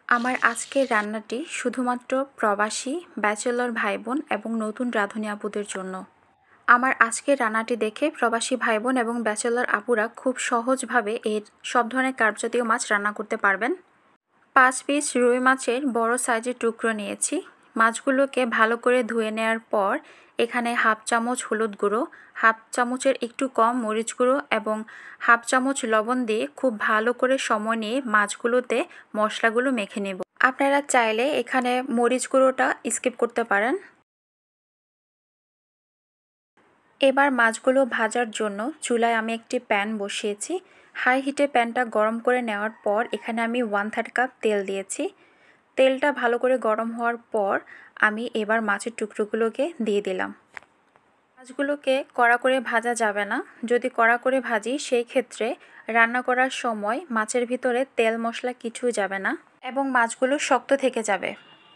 আমার আজকের রান্নাটি শুধুমাত্র প্রবাসী ব্যাচেলর ভাইবোন এবং নতুন রাঁধুনি আপুদের জন্য। আমার আজকের রান্নাটি দেখে প্রবাসী ভাইবোন এবং ব্যাচেলর আপুরা খুব সহজভাবে এর সব ধরনের কার্বজাতীয় মাছ রান্না করতে পারবেন। 5 পিস রুই মাছের বড় সাইজের টুকরো নিয়েছি। মাছগুলোকে ভালো করে ধুয়ে নেওয়ার পর এখানে হাফ চামচ হলুদ গুঁড়ো, হাফ চামচের একটু কম মরিচ গুঁড়ো এবং হাফ চামচ লবণ দিয়ে খুব ভালো করে সময় নিয়ে মাছগুলোতে মশলাগুলো মেখে নেব। আপনারা চাইলে এখানে মরিচ গুঁড়োটা স্কিপ করতে পারেন। এবার মাছগুলো ভাজার জন্য চুলায় আমি একটি প্যান বসিয়েছি। হাই হিটে প্যানটা গরম করে নেওয়ার পর এখানে আমি 1/3 কাপ তেল দিয়েছি। তেলটা ভালো করে গরম হওয়ার পর আমি এবার মাছের টুকরোগুলোকে দিয়ে দিলাম। মাছগুলোকে কড়া করে ভাজা যাবে না। যদি কড়া করে ভাজি সেই ক্ষেত্রে রান্না করার সময় মাছের ভিতরে তেল মশলা কিছুই যাবে না এবং মাছগুলো শক্ত থেকে যাবে।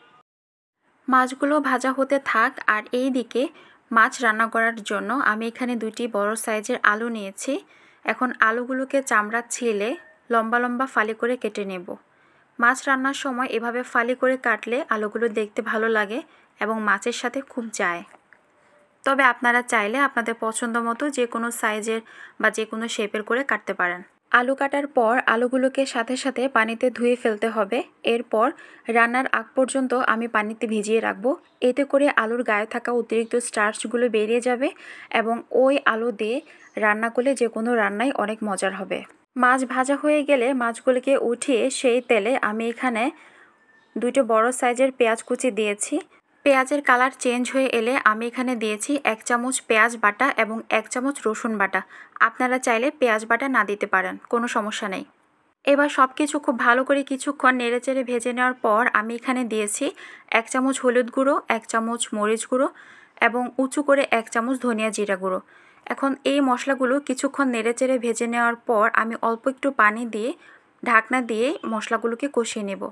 মাছগুলো ভাজা হতে থাক আর এই দিকে মাছ রান্না করার জন্য আমি এখানে 2টি বড় সাইজের আলু নিয়েছি। এখন আলুগুলোকে চামড়া ছিলে লম্বা লম্বা ফালি করে কেটে নেব। মাছ রান্নার সময় এভাবে ফালি করে কাটলে আলুগুলো দেখতে ভালো লাগে এবং মাছের সাথে খুব যায়। তবে আপনারা চাইলে আপনাদের পছন্দ মতো যে কোনো সাইজের বা যে কোনো শেপের করে কাটতে পারেন। আলু কাটার পর আলুগুলোকে সাথে সাথে পানিতে ধুয়ে ফেলতে হবে। এরপর রান্নার আগ পর্যন্ত আমি পানিতে ভিজিয়ে রাখবো। এতে করে আলুর গায়ে থাকা অতিরিক্ত স্টার্চগুলো বেরিয়ে যাবে এবং ওই আলু দিয়ে রান্না করলে যে কোনো রান্নাই অনেক মজার হবে। মাছ ভাজা হয়ে গেলে মাছগুলোকে উঠিয়ে সেই তেলে আমি এখানে 2টি বড় সাইজের পেঁয়াজ কুচি দিয়েছি। পেঁয়াজের কালার চেঞ্জ হয়ে এলে আমি এখানে দিয়েছি 1 চামচ পেঁয়াজ বাটা এবং 1 চামচ রসুন বাটা। আপনারা চাইলে পেঁয়াজ বাটা না দিতে পারেন, কোনো সমস্যা নেই। এবার সব কিছু খুব ভালো করে কিছুক্ষণ নেড়েচেড়ে ভেজে নেওয়ার পর আমি এখানে দিয়েছি 1 চামচ হলুদ গুঁড়ো, 1 চামচ মরিচ গুঁড়ো এবং উঁচু করে 1 চামচ ধনিয়া জিরা গুঁড়ো। এখন এই মশলাগুলো কিছুক্ষণ নেড়েচেড়ে ভেজে নেওয়ার পর আমি অল্প একটু পানি দিয়ে ঢাকনা দিয়ে মশলাগুলোকে কষিয়ে নেব।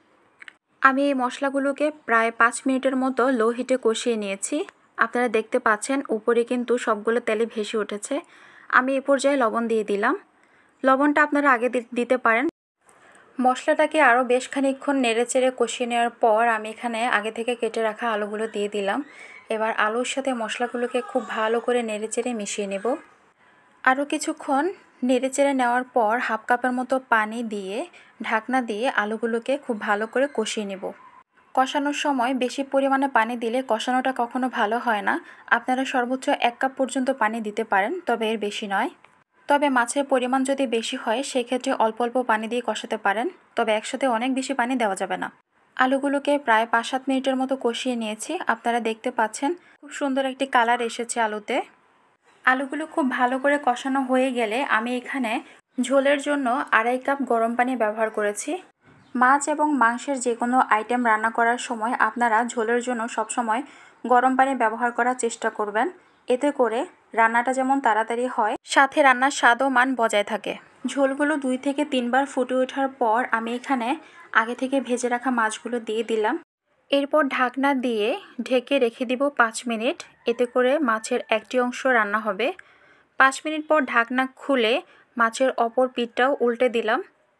আমি এই মশলাগুলোকে প্রায় 5 মিনিটের মতো লো হিটে কষিয়ে নিয়েছি। আপনারা দেখতে পাচ্ছেন উপরে কিন্তু সবগুলো তেলে ভেসে উঠেছে। আমি এই পর্যায়ে লবণ দিয়ে দিলাম। লবণটা আপনারা আগে দিতে পারেন। মশলাটাকে আরও বেশ খানিকক্ষণ নেড়েচেড়ে কষিয়ে নেওয়ার পর আমি এখানে আগে থেকে কেটে রাখা আলুগুলো দিয়ে দিলাম। এবার আলুর সাথে মশলাগুলোকে খুব ভালো করে নেড়েচেড়ে মিশিয়ে নেব। আরও কিছুক্ষণ নেড়েচেড়ে নেওয়ার পর হাফ কাপের মতো পানি দিয়ে ঢাকনা দিয়ে আলুগুলোকে খুব ভালো করে কষিয়ে নেব। কষানোর সময় বেশি পরিমাণে পানি দিলে কষানোটা কখনো ভালো হয় না। আপনারা সর্বোচ্চ 1 কাপ পর্যন্ত পানি দিতে পারেন, তবে এর বেশি নয়। তবে মাছের পরিমাণ যদি বেশি হয় সেক্ষেত্রে অল্প অল্প পানি দিয়ে কষাতে পারেন, তবে একসাথে অনেক বেশি পানি দেওয়া যাবে না। আলুগুলোকে প্রায় 5-7 মিনিটের মতো কষিয়ে নিয়েছি। আপনারা দেখতে পাচ্ছেন খুব সুন্দর একটি কালার এসেছে আলুতে। আলুগুলো খুব ভালো করে কষানো হয়ে গেলে আমি এখানে ঝোলের জন্য 2.5 কাপ গরম পানি ব্যবহার করেছি। মাছ এবং মাংসের যে কোনো আইটেম রান্না করার সময় আপনারা ঝোলের জন্য সবসময় গরম পানি ব্যবহার করার চেষ্টা করবেন। এতে করে রান্নাটা যেমন তাড়াতাড়ি হয়, সাথে রান্নার স্বাদ ও মান বজায় থাকে। ঝোলগুলো 2 থেকে 3 বার ফুটে ওঠার পর আমি এখানে আগে থেকে ভেজে রাখা মাছগুলো দিয়ে দিলাম। এরপর ঢাকনা দিয়ে ঢেকে রেখে দিব 5 মিনিট। এতে করে মাছের একটি অংশ রান্না হবে। 5 মিনিট পর ঢাকনা খুলে মাছের অপর পিঠটাও উল্টে দিলাম।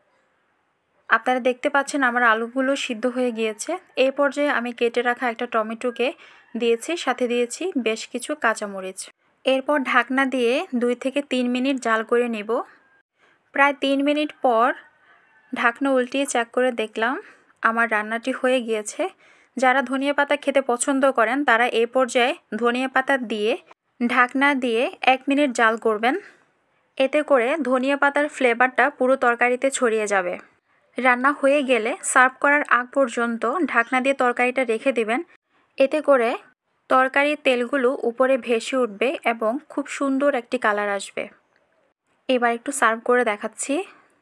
আপনারা দেখতে পাচ্ছেন আমার আলুগুলো সিদ্ধ হয়ে গিয়েছে। এই পর্যায়ে আমি কেটে রাখা একটা টমেটোকে দিয়েছি, সাথে দিয়েছি বেশ কিছু কাঁচামরিচ। এরপর ঢাকনা দিয়ে 2 থেকে 3 মিনিট জাল করে নেব। প্রায় 3 মিনিট পর ঢাকনা উল্টিয়ে চেক করে দেখলাম আমার রান্নাটি হয়ে গিয়েছে। যারা ধনিয়া পাতা খেতে পছন্দ করেন তারা এই পর্যায়ে ধনিয়া পাতা দিয়ে ঢাকনা দিয়ে 1 মিনিট জাল করবেন। এতে করে ধনিয়া পাতার ফ্লেভারটা পুরো তরকারিতে ছড়িয়ে যাবে। রান্না হয়ে গেলে সার্ভ করার আগ পর্যন্ত ঢাকনা দিয়ে তরকারিটা রেখে দিবেন। এতে করে তরকারির তেলগুলো উপরে ভেসে উঠবে এবং খুব সুন্দর একটি কালার আসবে। এবার একটু সার্ভ করে দেখাচ্ছি।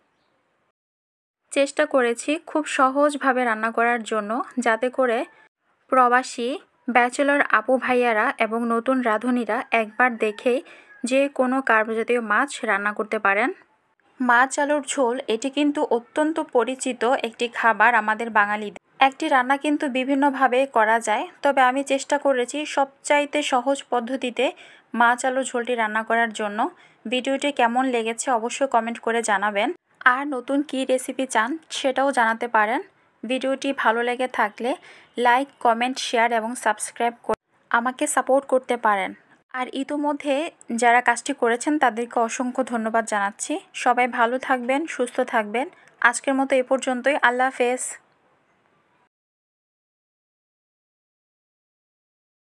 চেষ্টা করেছি খুব সহজভাবে রান্না করার জন্য, যাতে করে প্রবাসী ব্যাচেলর আপু ভাইয়ারা এবং নতুন রাঁধুনিরা একবার দেখেই যে কোনো কার্বজাতীয় মাছ রান্না করতে পারেন। মাছ আলুর ঝোল এটি কিন্তু অত্যন্ত পরিচিত একটি খাবার আমাদের বাঙালিদের। একটি রান্না কিন্তু বিভিন্নভাবে করা যায়, তবে আমি চেষ্টা করেছি সবচাইতে সহজ পদ্ধতিতে মাছ আলুর ঝোলটি রান্না করার জন্য। ভিডিওটি কেমন লেগেছে অবশ্যই কমেন্ট করে জানাবেন। আর নতুন কী রেসিপি চান সেটাও জানাতে পারেন। ভিডিওটি ভালো লেগে থাকলে লাইক, কমেন্ট, শেয়ার এবং সাবস্ক্রাইব করে আমাকে সাপোর্ট করতে পারেন। আর ইতিমধ্যে যারা কাজটি করেছেন তাদেরকে অসংখ্য ধন্যবাদ জানাচ্ছি। সবাই ভালো থাকবেন, সুস্থ থাকবেন। আজকের মতো এ পর্যন্তই। আল্লাহ হাফেজ।